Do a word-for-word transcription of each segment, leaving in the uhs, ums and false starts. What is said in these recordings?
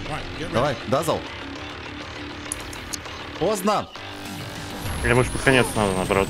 Давай, Дазл. Поздно. Или может под конец надо, наоборот.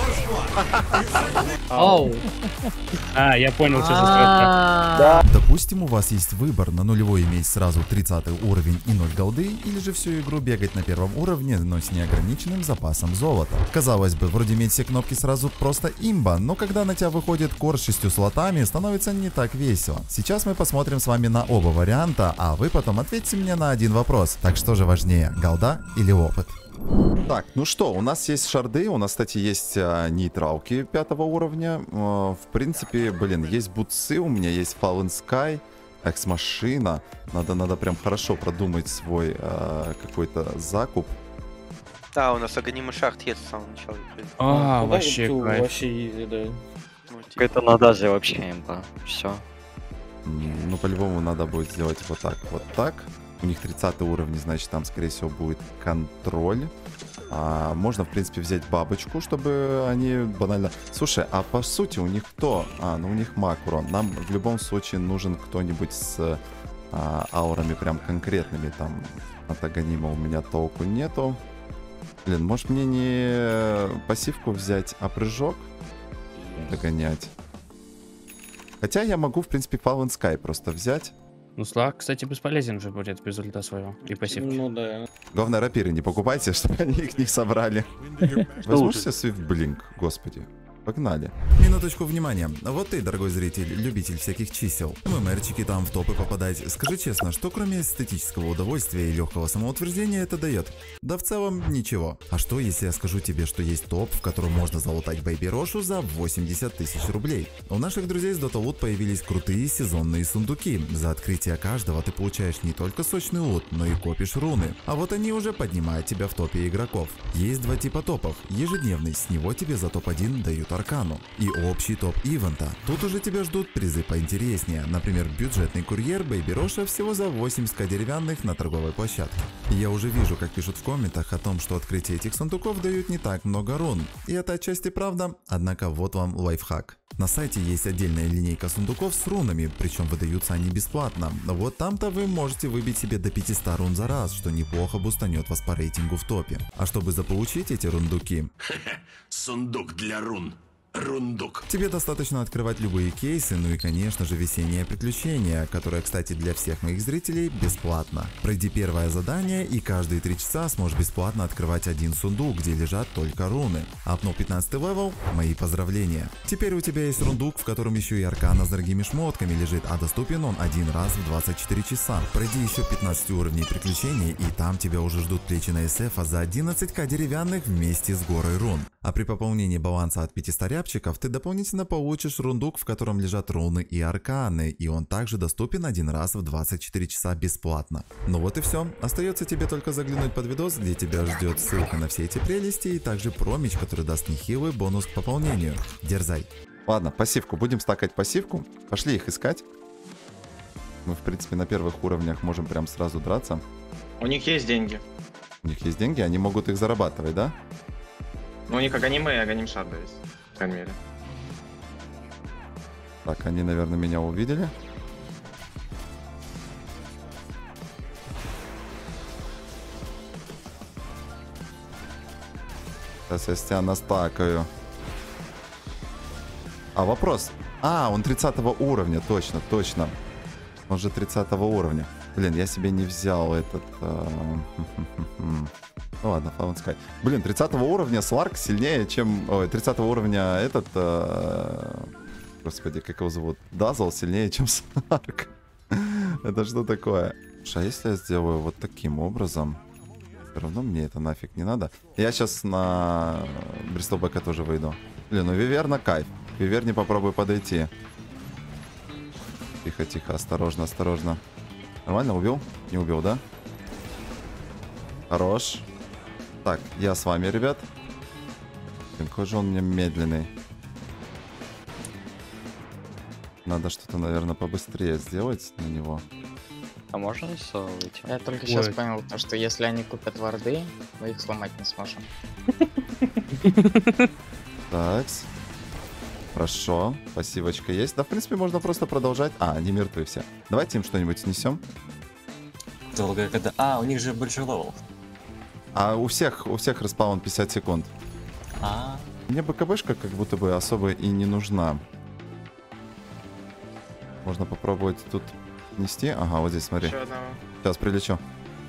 Оу. А, я понял, что за Да. Допустим, у вас есть выбор на нулевой иметь сразу тридцатый уровень и ноль голды, или же всю игру бегать на первом уровне, но с неограниченным запасом золота. Казалось бы, вроде иметь все кнопки сразу просто имба, но когда на тебя выходит кор с шестью слотами, становится не так весело. Сейчас мы посмотрим с вами на оба варианта, а вы потом ответьте мне на один вопрос. Так что же важнее, голда или опыт? Так, ну что, у нас есть шарды, у нас, кстати, есть а, нейтралки пятого уровня. А, в принципе, блин, есть бутсы, у меня есть Fallen Sky, экс-машина. Надо, надо прям хорошо продумать свой а, какой-то закуп. Да, у нас Аганим и Шахт есть с самого начала. А, вообще кайф. Вообще изи, да. Это на даже вообще имба. Все. Ну, по-любому надо будет сделать вот так, вот так. У них тридцатый уровень, значит, там, скорее всего, будет контроль. А, можно, в принципе, взять бабочку, чтобы они банально... Слушай, а по сути у них кто? А, ну у них макро. Нам в любом случае нужен кто-нибудь с а, аурами прям конкретными. Там от Аганима у меня толку нету. Блин, может мне не пассивку взять, а прыжок догонять? Хотя я могу, в принципе, Fallen Sky просто взять. Ну, Слаг, кстати, бесполезен уже будет без ульта своего и пассивки. Ну да. Главное, рапиры не покупайте, чтобы они их не собрали. Возьму себе Swift Blink, господи. Погнали. Минуточку внимания. Вот ты, дорогой зритель, любитель всяких чисел. ММРчики там в топы попадать. Скажи честно, что кроме эстетического удовольствия и легкого самоутверждения это дает? Да в целом ничего. А что, если я скажу тебе, что есть топ, в котором можно залутать Бэйби Рошу за восемьдесят тысяч рублей? У наших друзей с Dota Loot появились крутые сезонные сундуки. За открытие каждого ты получаешь не только сочный лут, но и копишь руны. А вот они уже поднимают тебя в топе игроков. Есть два типа топов. Ежедневный, с него тебе за топ один дают аркану. И общий топ ивента. Тут уже тебя ждут призы поинтереснее. Например, бюджетный курьер Бэйби Роша всего за восемьдесят ка деревянных на торговой площадке. Я уже вижу, как пишут в комментах о том, что открытие этих сундуков дают не так много рун. И это отчасти правда, однако вот вам лайфхак. На сайте есть отдельная линейка сундуков с рунами, причем выдаются они бесплатно. Вот там-то вы можете выбить себе до пятисот рун за раз, что неплохо бустанет вас по рейтингу в топе. А чтобы заполучить эти рундуки... Сундук для рун. Рундук. Тебе достаточно открывать любые кейсы, ну и, конечно же, весеннее приключение, которое, кстати, для всех моих зрителей бесплатно. Пройди первое задание, и каждые три часа сможешь бесплатно открывать один сундук, где лежат только руны. Апнул пятнадцатый левел, мои поздравления. Теперь у тебя есть рундук, в котором еще и аркана с дорогими шмотками лежит, а доступен он один раз в двадцать четыре часа. Пройди еще пятнадцать уровней приключений, и там тебя уже ждут плечи на эс эф за одиннадцать ка деревянных вместе с горой рун. А при пополнении баланса от пятисот рябчиков ты дополнительно получишь рундук, в котором лежат руны и арканы, и он также доступен один раз в двадцать четыре часа бесплатно. Ну вот и все. Остается тебе только заглянуть под видос, где тебя ждет ссылка на все эти прелести, и также промич, который даст нехилый бонус к пополнению. Дерзай. Ладно, пассивку. Будем стакать пассивку. Пошли их искать. Мы, в принципе, на первых уровнях можем прям сразу драться. У них есть деньги. У них есть деньги, они могут их зарабатывать, да? Ну, у них Аганиме и Аганим Шарда есть, по крайней мере. Так, они, наверное, меня увидели. Сейчас я с тебя настакаю. А, вопрос. А, он тридцатого уровня, точно, точно. Он же тридцатого уровня. Блин, я себе не взял этот... Ну ладно, Fallen Sky. Блин, тридцатого уровня Сларк сильнее, чем... Ой, тридцатого уровня этот... Э... Господи, как его зовут? Дазл сильнее, чем Сларк. Это что такое? А если я сделаю вот таким образом... Все равно мне это нафиг не надо. Я сейчас на Бристолбека тоже выйду. Блин, ну Виверна кайф. Виверне попробую подойти. Тихо, тихо, осторожно, осторожно. Нормально, убил? Не убил, да? Хорош. Так, я с вами, ребят. Какой же он у меня медленный. Надо что-то, наверное, побыстрее сделать на него. А можно из соло выйти? Я только сейчас понял, то, что если они купят варды, мы их сломать не сможем. Так. Хорошо. Пассивочка есть. Да, в принципе, можно просто продолжать. А, они мертвы все. Давайте им что-нибудь снесем. Долго когда... А, у них же большой левел. А у всех, у всех респаун пятьдесят секунд. А, Мне БКБшка как будто бы особо и не нужна. Можно попробовать тут нести. Ага, вот здесь, смотри. Еще одного. Сейчас прилечу.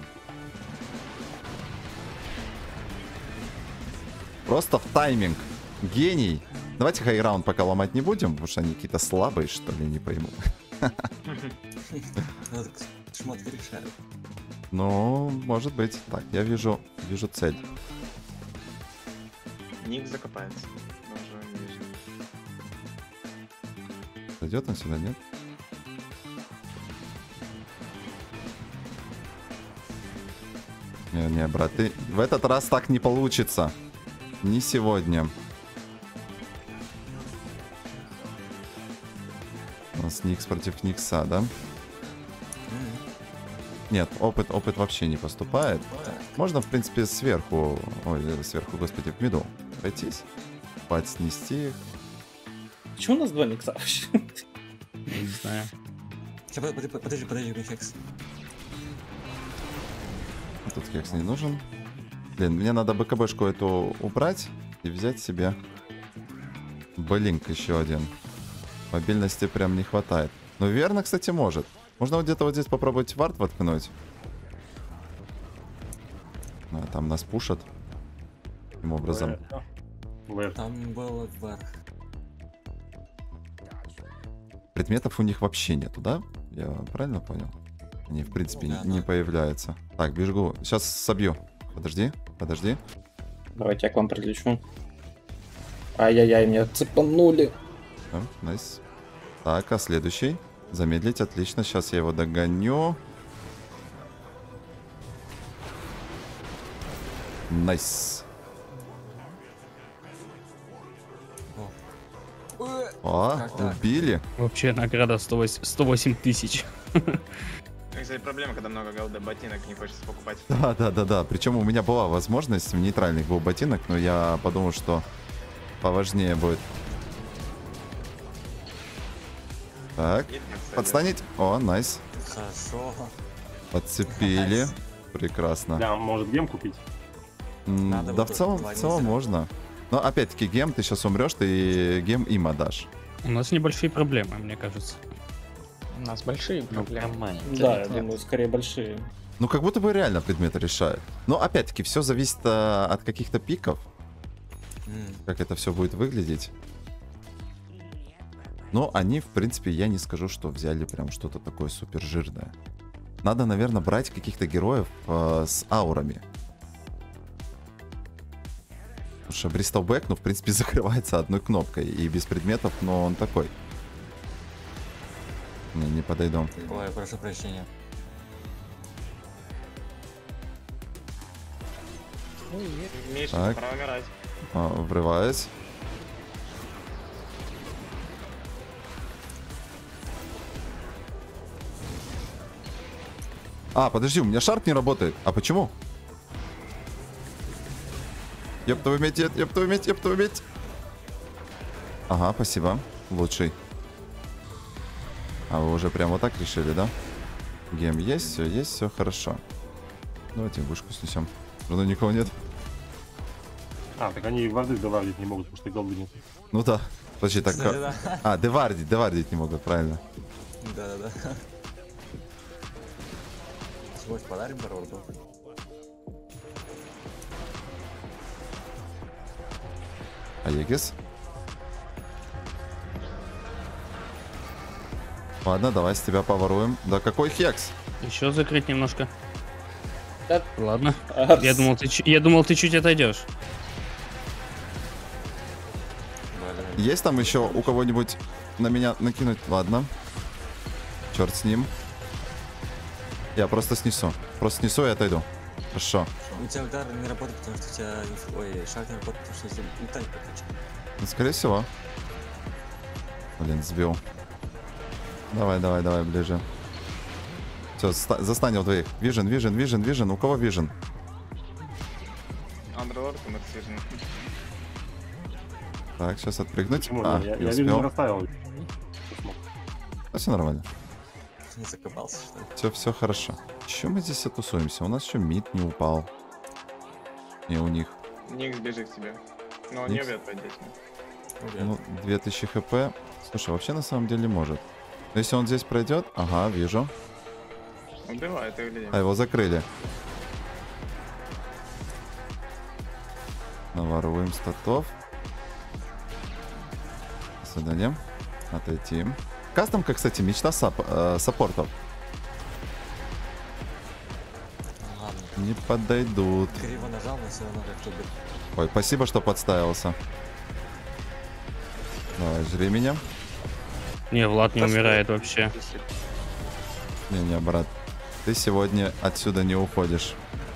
Просто в тайминг. Гений. Давайте хайраунд пока ломать не будем, потому что они какие-то слабые, что ли, не пойму. ну, так шмотки решают. Ну, может быть. Так, я вижу, вижу цель. Ник закопается. Тоже не вижу. Зайдет он сюда, нет? Не-не, брат, ты... в этот раз так не получится. Не сегодня. У нас Никс против Никса, да? Нет, опыт, опыт вообще не поступает. Можно, в принципе, сверху... Ой, сверху, господи, в миду пройтись. Пать снести их. Почему у нас два Никса вообще? Не знаю. Сейчас, подожди, подожди, подожди, подожди, Хекс. Тут кекс не нужен. Блин, мне надо БКБшку эту убрать и взять себе блинк еще один. Мобильности прям не хватает. Ну, верно, кстати, может. Можно вот где-то вот здесь попробовать вард воткнуть. А, там нас пушат. Таким образом. Там был вверх. Предметов у них вообще нету, да? Я правильно понял? Они, в принципе, Да, не, не да. появляются. Так, бежу. Сейчас собью. Подожди, подожди. Давайте я к вам прилечу. Ай-яй-яй, меня цепанули. Да, найс. Так, а следующий? Замедлить, отлично. Сейчас я его догоню. Найс. О, Как так? убили. Вообще награда сто восемь сто восемь тысяч. Кстати, проблема, когда много голды ботинок, не хочется покупать. Да, да, да, да. Причем у меня была возможность в нейтральных был ботинок, но я подумал, что поважнее будет. Так, Есть на цели. подстанить. О, найс. Хорошо. Подцепили. Найс. Прекрасно. Да, может гем купить? М, Надо Да, вот в целом, два в целом нельзя. можно. Но опять-таки гем, ты сейчас умрешь, ты гем им отдашь. У нас небольшие проблемы, мне кажется. У нас большие Ну, проблемы. прям маленький. Да, я нет. думаю, скорее большие. Ну, как будто бы реально предметы решают. Но опять-таки, все зависит а, от каких-то пиков, М, как это все будет выглядеть. Но они, в принципе, я не скажу, что взяли прям что-то такое супер жирное. Надо, наверное, брать каких-то героев а, с аурами. Потому что Бристолбэк, ну, в принципе, закрывается одной кнопкой. И без предметов, но он такой. Не, не подойду. Ой, прошу прощения. Миша, Так. пора умирать. А, врываюсь. А, подожди, у меня шарп не работает. А почему? Ёб твою медь, ёб твою медь, ёб твою медь. Ага, спасибо. Лучший. А вы уже прям вот так решили, да? Гем есть, все есть, все хорошо. Давайте вышку снесем. Ну никого нет. А, так они варды доварить не могут, потому что голды нет. Ну да. Подожди, так. Кстати, да. А, девардить, девардить не могут, правильно. Да-да-да. Свой подарим народу. Аегис. Ладно, давай с тебя поворуем. Да какой хекс? Еще закрыть немножко. Да, ладно. Я думал, ты, чу- я думал, ты чуть отойдешь. Есть там еще у кого-нибудь на меня накинуть? Ладно. Черт с ним. Я просто снесу. Просто снесу и отойду. Хорошо. У тебя удар не работает, потому что у тебя... Ой, шаг не работает, потому что у тебя летать прокачан. Ну, скорее всего. Блин, сбил. Давай, давай, давай, ближе. Все, застанил двоих. Вижен, вижен, вижен, вижен. У кого вижен? Андерлорд и Мерсижн. Так, сейчас отпрыгнуть. Почему? А, я не я вижу, не успел. расставил. Да, все нормально. Не закопался, что ли? Все, все хорошо. Че мы здесь отусуемся? У нас еще мид не упал. Не у них. Никс бежит к тебе. Но он Никс? не убьет по детям. Ну, две тысячи хп. Слушай, вообще на самом деле может. Но если он здесь пройдет... Ага, вижу. Убивает их людей. А его закрыли. Наворуем статов. Сюда. Отойти. Кастомка, кстати, мечта сап э, саппортов. Ладно. Не подойдут. Криво нажал, но все равно как-то... Ой, спасибо, что подставился. Давай, жри меня. Не, Влад не умирает вообще. Не-не, брат. Ты сегодня отсюда не уходишь.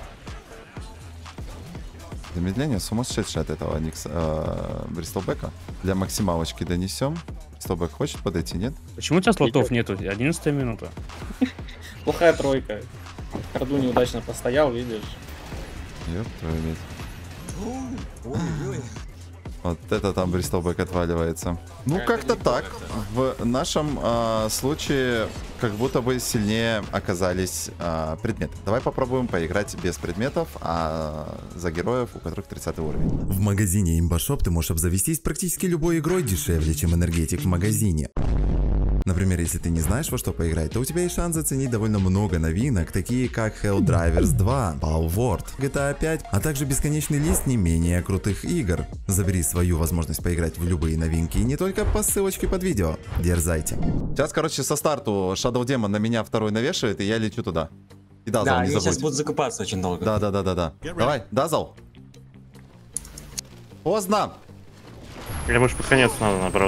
Замедление сумасшедшее от этого Никс, э, Бристолбека. Для максималочки донесем. Бристолбек хочет подойти, нет? Почему у тебя слотов нету? одиннадцатая минута. Плохая тройка. Карду неудачно постоял, видишь? Ёб твою мать. Ой-ой-ой. Вот это там Бристолбек отваливается. Ну, Это как-то не так. плохо, В нашем э, случае как будто бы сильнее оказались э, предметы. Давай попробуем поиграть без предметов, а за героев, у которых тридцатый уровень. В магазине Имбашоп ты можешь обзавестись практически любой игрой дешевле, чем энергетик в магазине. Например, если ты не знаешь, во что поиграть, то у тебя есть шанс заценить довольно много новинок, такие как Helldivers два, Palworld, джи ти эй пять, а также бесконечный лист не менее крутых игр. Забери свою возможность поиграть в любые новинки и не только по ссылочке под видео. Дерзайте. Сейчас, короче, со старту Shadow Demon на меня второй навешивает, и я лечу туда. И Дазл, Да, не они забудь. сейчас будут закупаться очень долго. Да, да, да, да, да. Давай, Дазл. Поздно. Или может под конец надо, наоборот.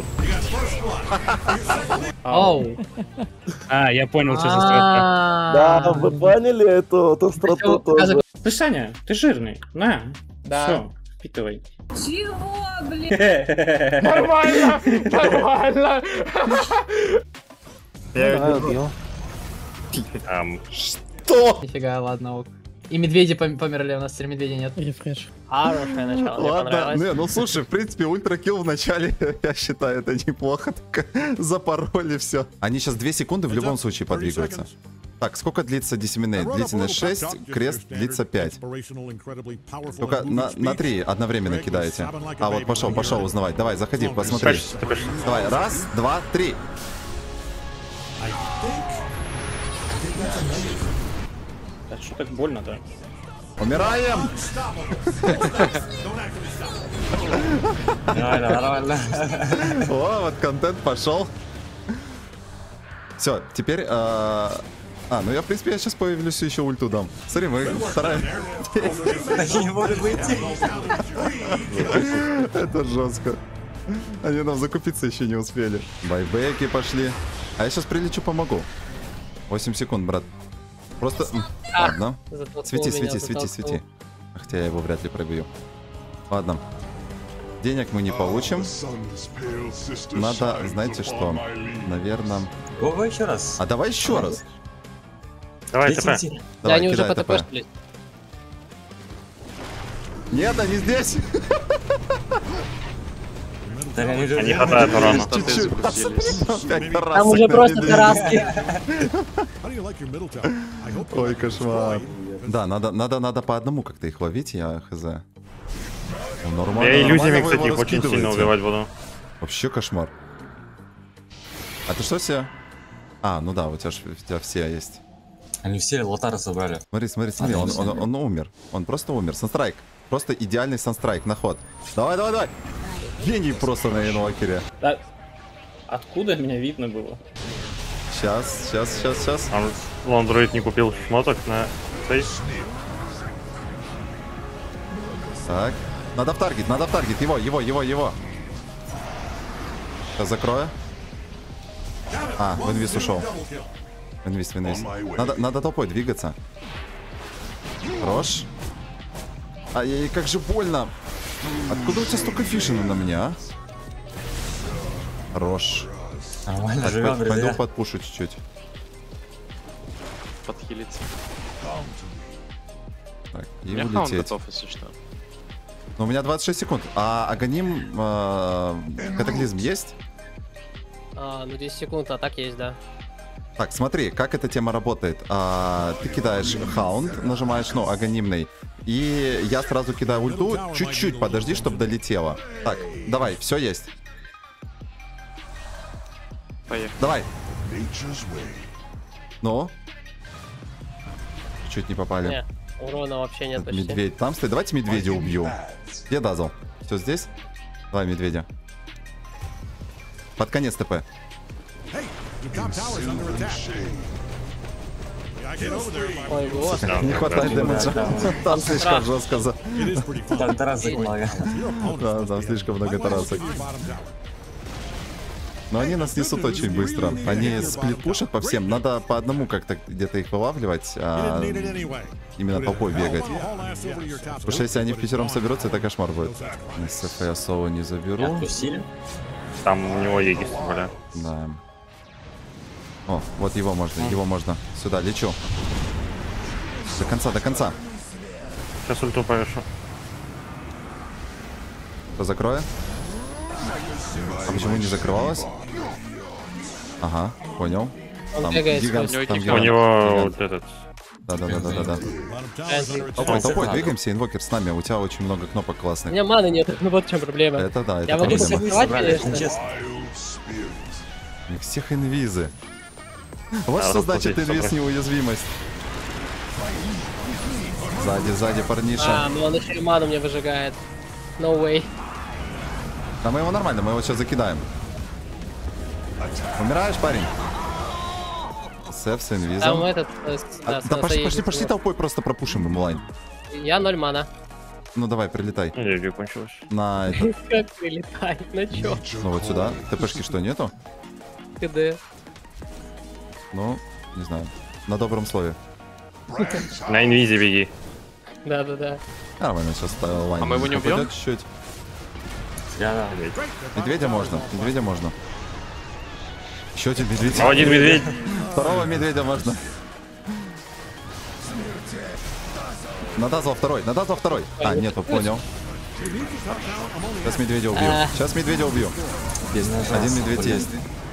Оу. А, я понял, что за стратка. Да, вы поняли эту, эту страту тоже? Ты, Саня, ты жирный. На. Да. Все, впитывай. Чего, блин? Нормально, нормально. Я его убил. Что? Нифига, ладно, ок. И медведи пом- померли, у нас теперь медведей нет. Рефреш. Хорошее начало, мне Ладно, понравилось. не, ну слушай, в принципе, ультракилл в начале, я считаю, это неплохо. Так, запороли все. Они сейчас две секунды в любом случае подвигаются. Так, сколько длится Disseminate? Длительность шесть, крест длится пять. Только на, на три одновременно кидаете. А вот пошел, пошел узнавать. Давай, заходи, посмотри. Давай, раз, два, три. Да что так больно-то? Умираем! Нормально, нормально. О, вот контент пошел. Все, теперь... э, А, ну я, в принципе, я сейчас появлюсь еще ульту дам. Смотри, мы вторая... Они не могут выйти. Это жестко. Они нам закупиться еще не успели. Байбеки пошли. А я сейчас прилечу, помогу. восемь секунд, брат. Просто... Ладно. Свети, свети, свети, свети. Хотя я его вряд ли пробью. Ладно. Денег мы не получим. Надо, знаете что? Наверное... Вова, еще раз. А давай еще раз. Давай, Лети, ТП. лети. Давай, они уже кидай по ТП. ТП шли. Нет, они здесь. Они хватает урона. Чуть-чуть. Опять Там тарасок уже на просто медведя. тараски. Ой, кошмар. Да, надо, надо, надо по одному как-то их ловить, я хз. Ну, нормально, Я иллюзиями, нормально вы кстати, его их очень сильно раскидываете. убивать буду. Вообще кошмар. А ты что себе? А, ну да, у тебя, ж, у тебя все есть. Они все лотары забрали. Смотри, смотри, смотри, А, он, да, он, все. он умер. Он просто умер. Санстрайк. Просто идеальный санстрайк на ход. Давай, давай, давай. Гений просто на инвокере. Да. Откуда меня видно было? Сейчас, сейчас, сейчас, сейчас. Там лондроид не купил шмоток на фейс. Так. Надо в таргет, надо в таргет. Его, его, его, его. Сейчас закрою. А, в инвиз ушел. В инвиз, в инвиз. Надо, надо толпой двигаться. Хорош. Ай-яй, как же больно. Откуда у тебя столько фишена на меня, а? Хорош. Нормально, Так, живем, пой- пойду друзья. подпушу чуть-чуть. Подхилиться. Так, и Я хаун улететь. готов, если что. Но у меня двадцать шесть секунд. А Аганим э, катаклизм есть? А, ну десять секунд, а так есть, да. Так, смотри, как эта тема работает. А, ты кидаешь хаунд, нажимаешь, ну, аганимный. И я сразу кидаю ульту. Чуть-чуть подожди, чтобы долетело. Так, давай, все есть. Поехали. Давай. Ну? Чуть не попали. Не, урона вообще нет почти. Медведь там стоит. Давайте медведя убью. Где Дазл? Все здесь? Давай медведя. Под конец ТП. Ой, господи. Не хватает дэмэджа. Там слишком жестко за... Там тарасок много. Да, там слишком много тарасок. Но они нас несут очень быстро. Они сплит-пушат по всем. Надо по одному как-то где-то их вылавливать, а именно толпой бегать. Потому что если они в пятером соберутся, это кошмар будет. СФ я соло не заберу. Там у него егис, бля. Да. О, вот его можно, его можно. Сюда, лечу. До конца, до конца. Сейчас ульту повешу. Кто закроет? А почему не закрывалось? Ага, понял. Там гигант, там У гигант, него гигант. вот этот. Да-да-да-да-да. Толпой, толпой, двигаемся, инвокер с нами. У тебя очень много кнопок У классных. меня маны нет, ну вот в чем проблема. Это да, это Я могу проблема. закрывать, конечно. У них всех инвизы. Вот Да, что значит разплатить, инвиз собрать. неуязвимость. Сзади, сзади, парниша. А, ну он еще и ману мне выжигает. No way. Да мы его нормально, мы его сейчас закидаем. Умираешь, парень? Сеф с инвизом. Там этот... э, с- А, да, с- да пошли, настоящий пошли, пошли чувак. толпой, просто пропушим ему лайн. Я ноль мана. Ну давай, прилетай. Энергия кончилась. На это. Как прилетай? Ну чё? Ну вот сюда. ТПшки что, нету? КД. Ну, не знаю. На добром слове. На инвизе беги. Да-да-да. Нормально, сейчас лайн. А мы его не убьем? попадет чуть-чуть. Я Медведя можно, медведя можно. Еще один медведь. Ну, один медведь. Второго медведя можно. Надазал второй, надазал второй. А, нету, понял. Сейчас медведя убью. Сейчас медведя убью. Есть, один медведь есть.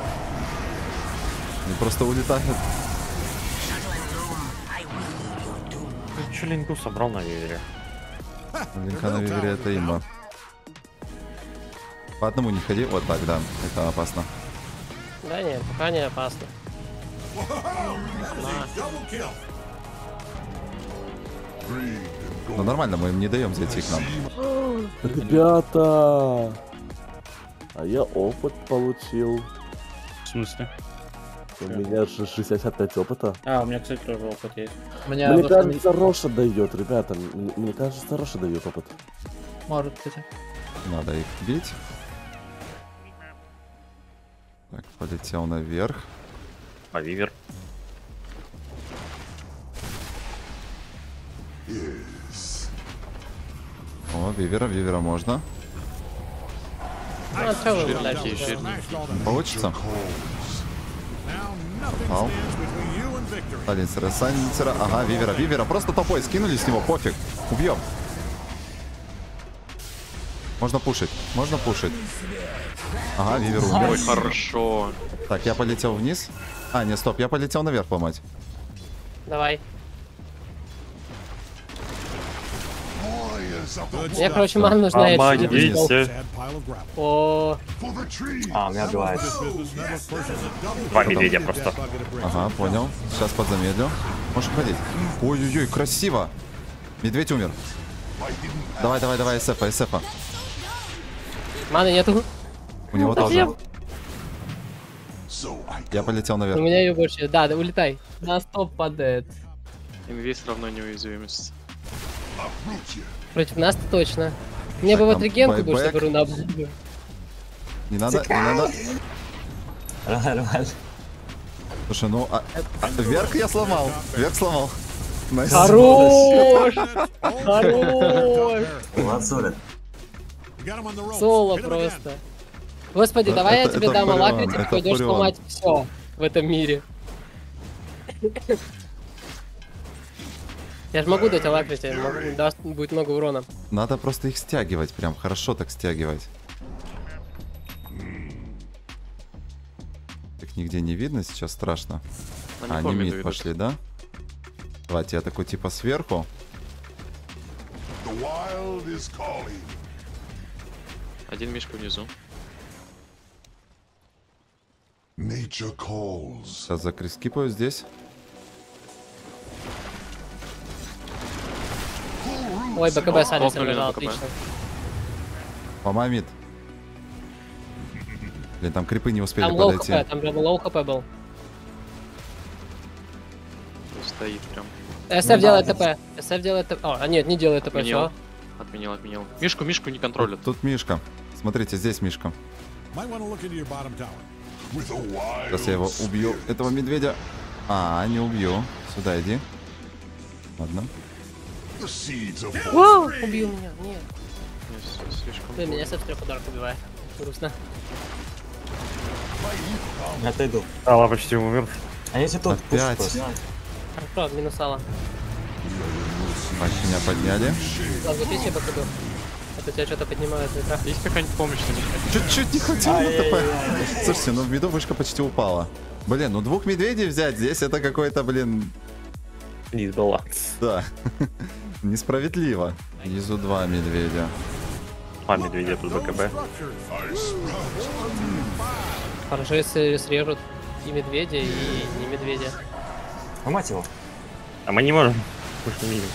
Они просто улетают. Че линку собрал на вивере? Линка на вивере это имба. По одному не ходи. Вот так, да. Это опасно. Да нет, пока не опасно. Ну нормально, мы им не даем зайти к нам. Ребята! А я опыт получил. В смысле? У меня же шестьдесят пять опыта. А, у меня, кстати, тоже опыт есть. У меня Мне просто кажется, Роша дает, ребята. Мне, мне кажется, Роша дает опыт. может, кстати. Надо их бить. Так, полетел наверх. А вивер? О, вивера, вивера можно. Ну, а чё вы дальше? Получится? Попал. Саленсера, саленсера. Ага, вивера, вивера. Просто топой скинули с него, пофиг. Убьем. Можно пушить, можно пушить. Ага, вивер умер. Ой, хорошо. Так, я полетел вниз. А, не, стоп, я полетел наверх ломать. Давай. Мне, короче, ману нужна. я чуть не пришёл. Помогите. О, А, меня убивает. Два медведя просто. Ага, понял. Сейчас подзамедлю. Можешь ходить. Ой-ой-ой, красиво. Медведь умер. Давай, давай, давай, эсэфа, эсэфа. маны нету. У него Совсем? тоже. Я полетел У наверх. меня ее больше. Да, да, улетай. На стоп падает. Инвиз равно неуязвимость. Против нас-то точно. Мне Так, бы вот там регенку бы, байбек. чтобы руна была. Не надо, не надо. Нормально. Слушай, ну, а, а, вверх я сломал. Вверх сломал. Найс. Хорош! Хорош! Лазурит. Соло просто. Господи, Это- давай я это- тебе это дам Фурион, алакрити, это пойдешь Фурион. ломать все в этом мире. Я же могу дать алакрити, могу- даст, будет много урона. Надо просто их стягивать, прям хорошо так стягивать. Так не нигде не видно, сейчас страшно. А, они мид пошли, да? Давайте, я такой типа сверху. Один мишка внизу. Сейчас закрискипаю здесь. Ой, БКБ Салис лежал, отлично. Помамит. Блин, там крипы не успели там лоу подойти. хп, там прям лоу хп был. Стоит прям. СФ делает ТП. СФ делает ТП. А, нет, не делает ТП, Отменил. все. Отменил, отменил. Мишку, Мишку не контролят. Тут, тут Мишка. Смотрите, здесь Мишка. Сейчас я его убью. Этого медведя. А, не убью. Сюда иди. Ладно. Вау, убил меня. Нет. Слишком. Блин, меня СФ с трех ударов убивает. Грустно. Я отойду. Алла почти умер. А если тут Опять. Хорошо, минусала. Так, меня подняли. Ладно, запись я БКБ. Это тебя что-то поднимает ветра. Есть какая-нибудь помощь? Чуть-чуть не хватило ТП. Слушайте, ну в миду вышка почти упала. Блин, ну двух медведей взять здесь это какой-то, блин... Дисбаланс. Да. Несправедливо. Внизу два медведя. Два медведя тут БКБ. Хорошо, если срежут и медведя, и не медведя. А мать его. А мы не можем. Мы ж не видим.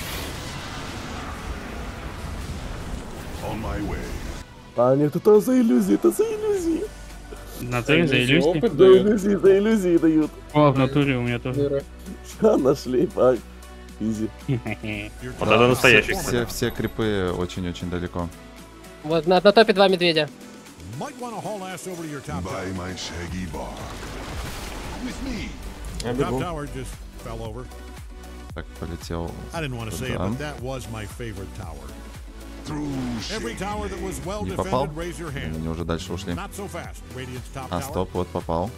А нет, это за иллюзии, это за иллюзии. В натуре за иллюзии? За иллюзии, за иллюзии дают. О, в натуре у меня тоже. Ща нашли, пак. Изи. Вот это настоящий, все, все, все крипы очень-очень далеко. Вот на, на топе два медведя. Я бегу. Так, полетел. Не попал? Они уже дальше ушли. А, стоп, вот попал.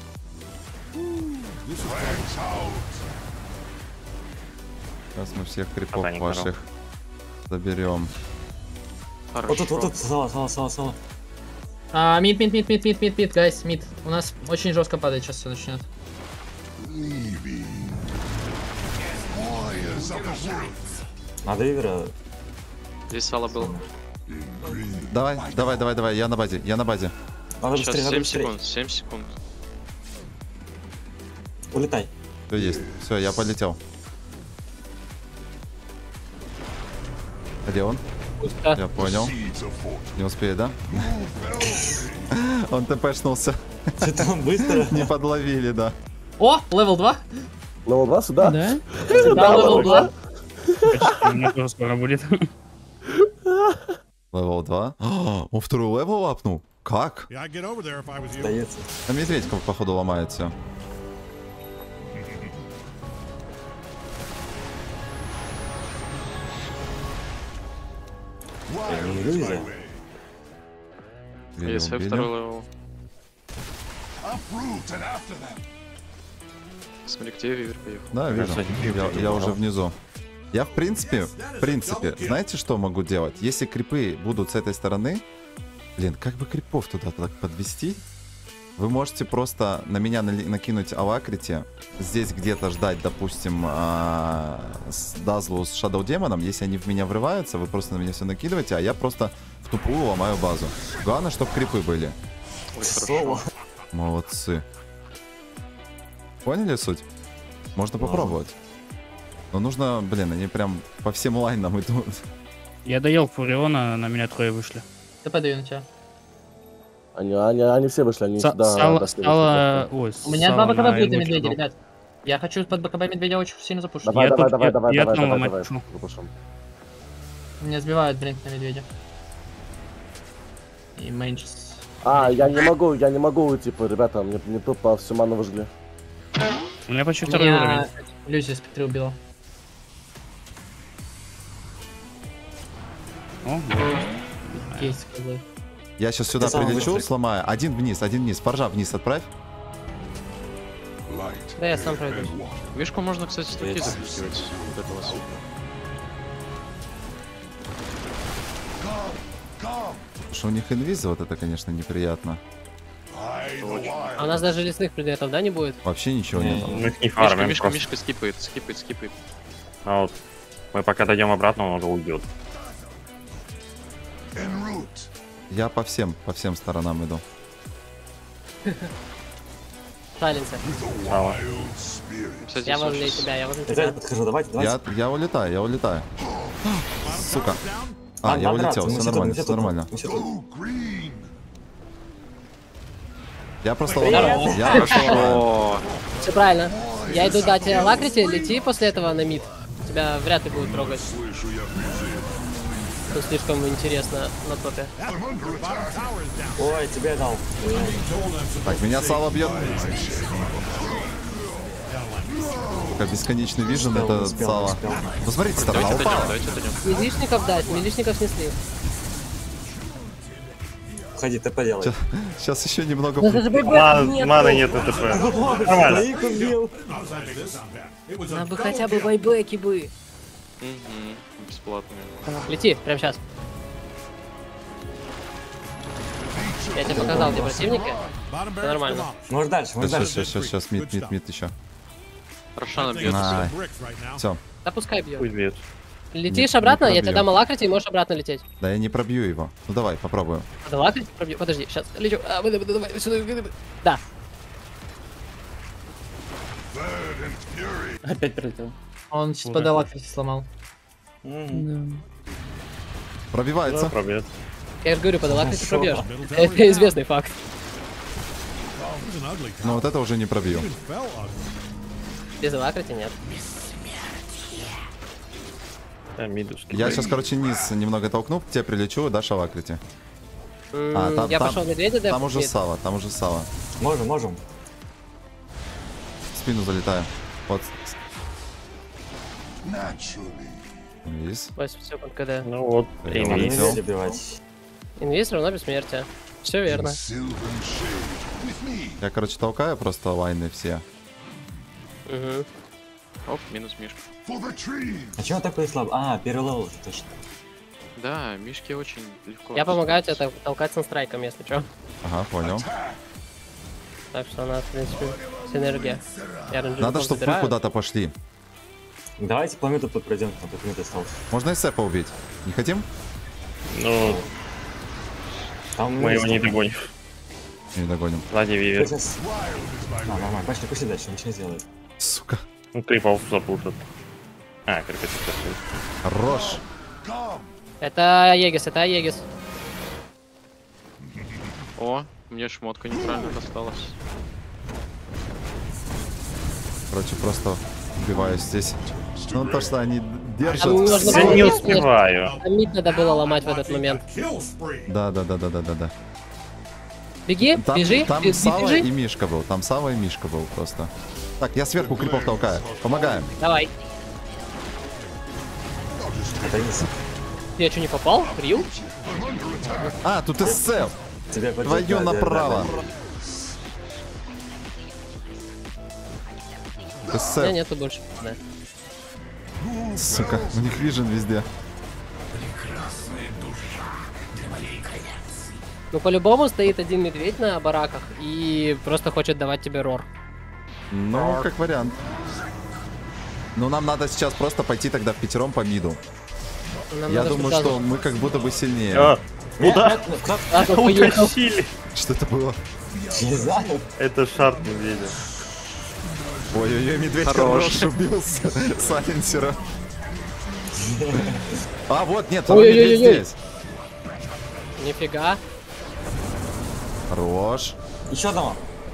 Сейчас мы всех крипов Ботаник ваших заберем. Вот тут, вот тут, сала, сала, сала, сала. А, мид, мид, мид, мид, мид, мид, мид, гайс, мид. У нас очень жестко падает, сейчас все начнет. Надо Ивера. Здесь сало был. Давай, давай, давай, давай, я на базе, я на базе. Надо Сейчас быстрее, надо семь быстрее. секунд, семь секунд. Улетай. Все есть. Все, я полетел. Где он? Да. Я понял. Не успеет, да? Он тпшнулся. Что-то он быстро. Не подловили, да. О, левел два? Левел два сюда? Да. Да, левел два. Почти, у меня тоже скоро будет. Левел два. О, он второй левел апнул? Как? Остается. А медведь, походу, ломает все. Я не иллюзия. Если второй левел. Смотри, где Вивер поехал. Да, вижу. Я, я уже внизу. Я в принципе, в принципе, знаете, что могу делать? Если крипы будут с этой стороны, блин, как бы крипов туда так подвести? Вы можете просто на меня накинуть алакрити, здесь где-то ждать, допустим, с Дазлу с Shadow Демоном. Если они в меня врываются, вы просто на меня все накидываете, а я просто в тупую ломаю базу. Главное, чтобы крипы были. Соло. Молодцы. Поняли суть? Можно попробовать. Но нужно, блин, они прям по всем лайнам идут. Я доел Фуриона, на меня трое вышли. Я подаю на тебя. Они, они, они все вышли, они Са- сюда. Сало, дошли, сало, дошли. ой, У меня сало два БКБ на будет на ему медведя, кидал. ребят. Я хочу под БКБ медведя очень сильно запушить. Давай, Я давай, тут- давай, я- давай, я давай, там давай, ломать давай. пошел. Запушим. Меня сбивают блин на медведя. И мейнджес. А, я не могу, я не могу, типа, ребята, мне, мне тупо всю ману выжгли. У меня почти второй уровень. Меня Люси спектри убила. О, Есть козлы. Я сейчас сюда Ты сам прилечу, быстрый. сломаю. Один вниз, один вниз. Поржа вниз отправь. Да, я сам пройду. Мишку можно, кстати, стуки запустить. Вот этого супа. Потому что у них инвиза, вот это, конечно, неприятно. А у нас даже лесных предметов, да, не будет? Вообще ничего нет. Мы их не фармим. Мишка, просто. Мишка скипает, скипает, скипает. А вот мы пока дойдем обратно, он уже уйдет. Я по всем, по всем сторонам иду. Сайленсер. Мало. Я возле тебя, я возле Я тебя. подхожу, давайте, давайте. Я, я улетаю, я улетаю. Сука. А, Надо я драться, улетел, мы все все нормально, тут, все нормально. мы все тут. Я просто... Здорово. Я просто... О, Все правильно. Я иду дать лакрити, лети после этого на мид. Тебя вряд ли будет трогать. Тут слишком интересно на топе. Ой, тебе дал. Так, меня Сало бьет. Как бесконечный вижен, Успел, это успел, Сало. успел. Ну смотрите, сторона давайте дойдем, упала. давайте дойдем. Милишников дать, милишников снесли. Ходи, ты поделай. Сейчас еще немного... Маны маны нет на ТП. Нормально. Двоих убил. Нам бы хотя бы байбеки бы. Мгм, бесплатные. Лети, прямо сейчас. Я тебе показал, где противники. Всё нормально. Можешь дальше, можешь Сейчас, дальше. сейчас, сейчас, сейчас, мид, мид, мид еще. Рошана бьет. На. Все. Да пускай бьет. Пусть бьет. Летишь Не- обратно, не я тебе пробью. дам алакрити и можешь обратно лететь. Да я не пробью его. Ну давай, попробуем. А алакрити пробью. Подожди, сейчас лечу. А, давай, давай, давай, сюда. Да. Опять прилетел. Он сейчас под алакрити сломал. Пробивается. Да, пробьет. Я же говорю, под алакрити пробьешь. Это известный факт. Но вот это уже не пробью. Без алакрити нет. Да, мидус. Я сейчас, короче, низ немного толкну, к тебе прилечу, дашь алакрити. М, А, там, Я там- пошел медведя, да? Там уже Сало, там уже Сало. Можем, можем. В спину залетаю. Вот. Инвиз. восемь секунд КД. Ну вот, Я инвиз. улетел. Нельзя добивать. Инвиз равно бессмертие. Все верно. Я, короче, толкаю просто лайны все. Угу. Оп, минус Мишка. А чего такой слаб? А, первый левел, точно. Да, Мишке очень легко. Я помогаю тебе тол- толкать санстрайком, если что. Ага, понял. Так что у нас, в принципе, синергия. Я рейнджеров Надо, чтобы вы забираю. куда-то пошли. Давайте планету тут пройдем, там тут минут осталось. Можно Эсэпа убить. Не хотим? Ну, Там мы его не догоним. Не догоним. Сзади Вивер. Сейчас. А, нормально, пошли, пошли дальше, ничего не сделает. Сука. Ну, крипов запутат. А, крипов запутат. Хорош. Это Егис, это Егис. О, мне шмотка неправильно досталась. Короче, просто убиваюсь здесь. Ну, то, что они держат. Там можно Я было не мид- успеваю. а мид надо было ломать в этот момент. Да, да, да, да, да, да, да. Беги, Там, бежи, там беги, Сава бежи. и Мишка был. Там Сава и Мишка был просто. Так, я сверху крипов толкаю. Помогаем. Давай. Это низ. Я что, не попал? Рил? А, тут эссе. Тебя подожди, Твою да, да, направо. да, У меня Эссе. нету больше. Да. Сука, у них вижен везде. Ну, по-любому стоит один медведь на бараках и просто хочет давать тебе рор. Ну, как вариант. Ну, нам надо сейчас просто пойти тогда в пятером по миду. Нам Я надо думаю, сразу- что мы как будто бы сильнее. А, куда? А, тут поехал. Утащили. Что это было? да. Не знаю. Это шарт медведя. Ой-ой-ой, медведь Хорош. хорош убил с- сайленсера. А, вот, нет, второй Ой-ой-ой-ой. медведь здесь. Нифига. Хорош. Еще одного.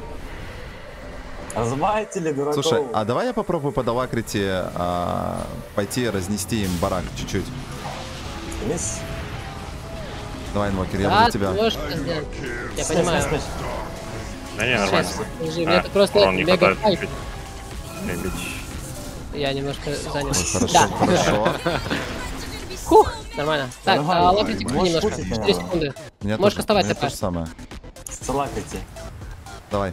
Разбавите ли дураков? Слушай, а давай я попробую под алакрити а, пойти разнести им барак чуть-чуть. Низ. Давай, Инвокер, я Да, возле тебя. можешь это сделать. Я Стой, понимаю. стой, стой. Да не, нормально. Сейчас, подожди, А, мне тут просто урон не мега хватает хайп. чуть-чуть. Мебич. Я немножко занят. Ой, хорошо, Да. хорошо. Хух, нормально. Так, Нормально. а, лапите Можешь немножко. пустить, четыре наверное. секунды. Мне Можешь тоже, кастовать мне ТП. то же самое. Салакайте. Давай.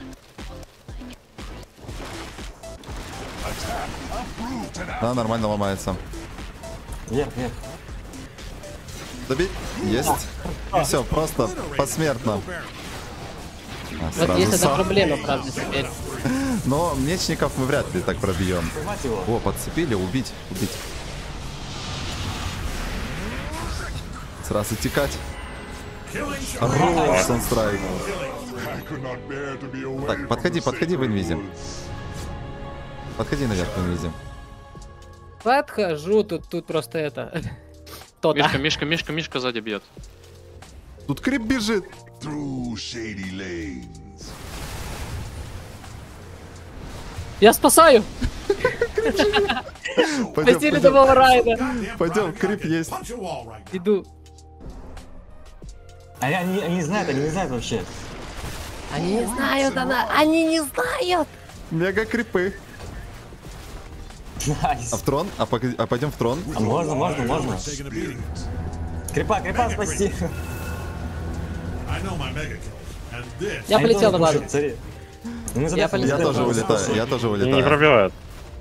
Да, нормально ломается. Вверх, вверх. Добить? Есть. Все, просто посмертно. А, Вот сразу есть эта сам. проблема, правда, теперь. Но мечников мы вряд ли так пробьем. О, подцепили, убить, убить. Сразу текать. Хорош, санстрайк. Так, подходи, подходи в инвизе. Подходи наверх в инвизе. Подхожу, тут, тут просто это... То-то. Мишка, Мишка, Мишка, Мишка сзади бьет. Тут крип бежит. Я спасаю! Пойдем, Спасили пойдем. домового райда. Пойдем, крип есть. Иду. Они, они, они не знают, они не знают вообще. Они не знают, она... Они не знают! Мега крипы. Найс. А в трон? А, погоди, а пойдем в трон? А можно, можно, можно. Крипа, крипа, спасти. Я Они полетел тоже на базу. пушат, смотри. Ну, мы Я задачу полетел. Я не тоже сделали. улетаю, я тоже Не, не улетаю. пробивает.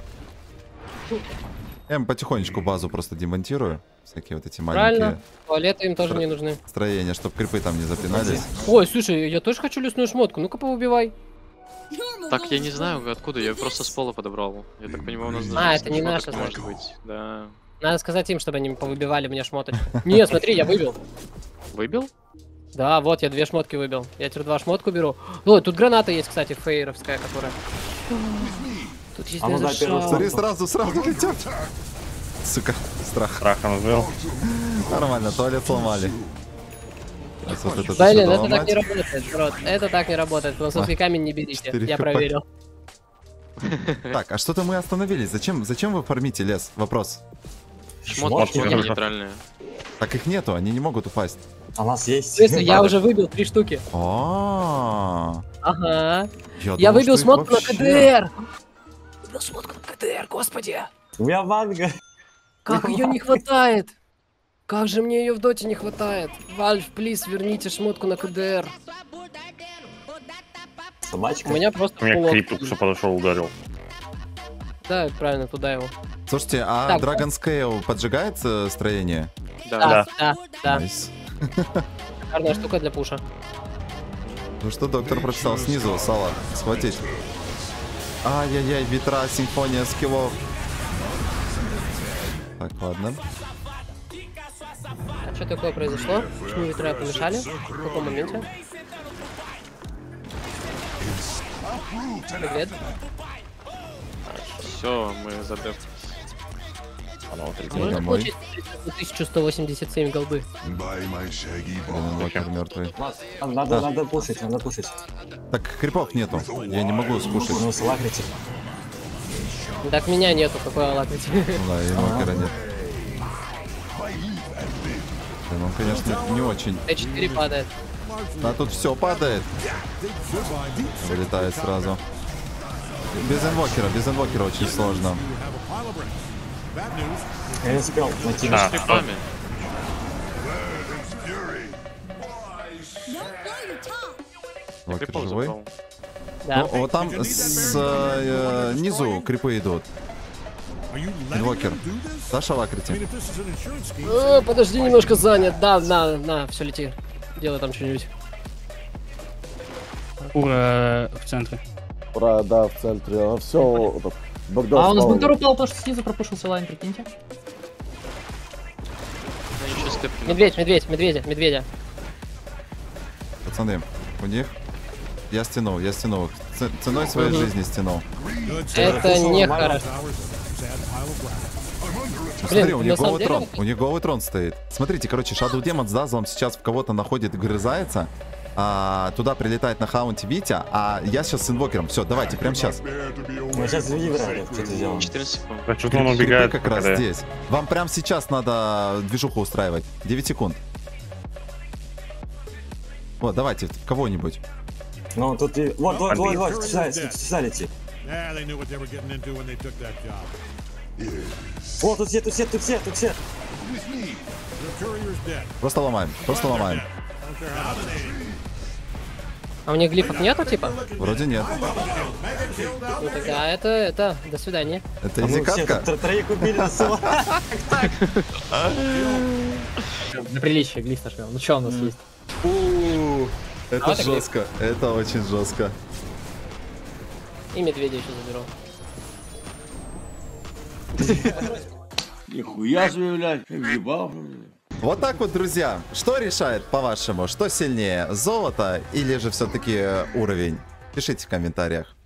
Я им потихонечку базу просто демонтирую. Всякие вот эти маленькие Правильно. Туалеты им тоже не нужны. строения, чтобы крипы там не запинались. Ой, слушай, я тоже хочу лесную шмотку. Ну-ка поубивай. Так, я не знаю, откуда, я просто с пола подобрал. Я так понимаю, у нас даже А, это не шмоток наша, может значит. быть. Да. Надо сказать им, чтобы они повыбивали мне шмоточку. Нет, смотри, я выбил. Выбил? Да, вот, я две шмотки выбил. Я теперь два шмотку беру. Ой, тут граната есть, кстати, фейеровская, которая. Тут есть А ну даже да, первый шаг. Смотри, сразу, сразу летят. Сука, страх. Страхом сбил. Нормально, туалет сломали. Сейчас вот этот Блин, еще это так доломать. не работает, народ. Это так не работает. Философский камень не берите. четыре Я хп. проверил. Так, а что-то мы остановились. Зачем, зачем вы фармите лес? Вопрос. Шмотки Шмотки не нейтральные. Так их нету, они не могут упасть. А у нас есть. Слушай, я уже выбил три штуки. А, Ага. я Я думал, выбил что их смотку на вообще- КДР. Выбил смотку на КДР, господи. У меня манга. Как ее не хватает? Как же мне ее в доте не хватает? Вальф, плиз, верните шмотку на КДР. Собачка. У меня просто У меня полок. крип только что подошел, ударил. Да, правильно, туда его. Слушайте, а Так. Dragon Scale поджигает э, строение? Да, Да. да, да. Найс. Шикарная штука для пуша. Ну что, доктор прописал снизу, сало, схватить. Ай-яй-яй, ветра, симфония скиллов. Так, ладно. А что такое произошло? Почему ветра помешали? В каком моменте? Привет. Все, мы задев. А можно домой. получить тысяча сто восемьдесят семь голды? Блин, Локер мертвый. Надо, надо пушить, надо пушить. Так, крипов нету. Я не могу скушать. Ну, салакрите. Так меня нету, какой алакрити. Ну да, и Локера нет. Блин, он, конечно, не очень. Т четыре падает. А тут все падает. Вылетает сразу. Без инвокера, без инвокера очень сложно. Я не успел найти. С крипами. Инвокер Крипов живой. забрал. Да. Ну, вот там с э, низу крипы идут. Инвокер. Дашь алакрити? О, подожди, немножко занят. Да, на, на, все, лети. Делай там что-нибудь. Ура в центре. Ура, да, в центре. Все. А у нас бунтер упал, то, что снизу пропушился лайн, прикиньте. Они еще степки Медведь, медведь, медведя, медведя. Пацаны, у них... Я стянул, я стянул. Ц- ценой своей Мгм. жизни стянул. Это нехорошо. Ну, смотри, Блин, у на них самом голый деле- трон. У них голый трон стоит. Смотрите, короче, Shadow Demon с Дазлом сейчас в кого-то находит, грызается. А, туда прилетает на хаунте Витя, а я сейчас с инвокером. Все, давайте, прямо сейчас. Мы сейчас выбираем, что ты сделал. четырнадцать секунд. А что-то он убегает. как раз здесь. Вам прямо сейчас надо движуху устраивать. девять секунд. Вот, давайте, кого-нибудь. Ну, тут и... Вот, вот, вот, вот, сюда лети. Вот, тут все, тут все, тут все, тут все. Просто ломаем, просто ломаем. А у них глифов нету, типа? Вроде нет. Ну тогда это, это, до свидания. Это А мы все изи-катка? тут троих убили на село. На приличие глиф нажмем. Ну что у нас есть? Это А, так жестко, это очень жестко. И медведя еще заберу. Нихуя себе, блядь, ебал. Вот так вот, друзья. Что решает, по-вашему? Что сильнее, золото или же все-таки уровень? Пишите в комментариях.